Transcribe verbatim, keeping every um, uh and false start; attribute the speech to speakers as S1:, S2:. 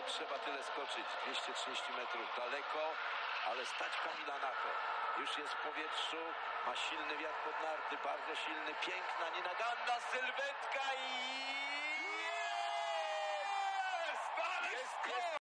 S1: trzeba tyle skoczyć. dwieście trzydzieści metrów daleko, ale stać Kamila na to. Już jest w powietrzu, ma silny wiatr pod narty, bardzo silny, piękna, nienaganna sylwetka i...